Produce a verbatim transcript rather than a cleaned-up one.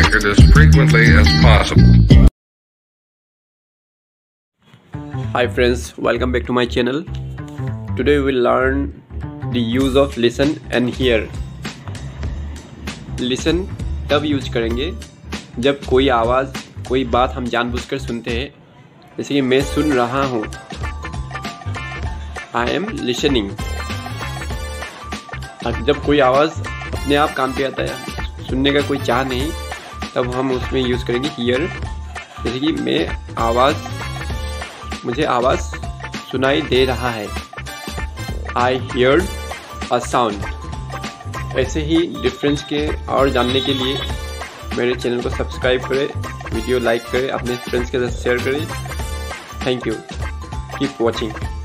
it as frequently as possible. Hi friends, welcome back to my channel. Today we will learn the use of listen and hear. Listen तब use करेंगे जब कोई आवाज़, कोई बात हम जानबूझकर सुनते हैं। जैसे कि मैं सुन रहा हूँ, आई एम लिसनिंग। जब कोई आवाज़ अपने आप काम पे आता है, सुनने का कोई चाह नहीं, तब हम उसमें यूज़ करेंगे हियर। जैसे कि मैं आवाज़, मुझे आवाज़ सुनाई दे रहा है, आई हियर अ साउंड। ऐसे ही डिफरेंस के और जानने के लिए मेरे चैनल को सब्सक्राइब करें, वीडियो लाइक करें, अपने फ्रेंड्स के साथ शेयर करें। Thank you, keep watching.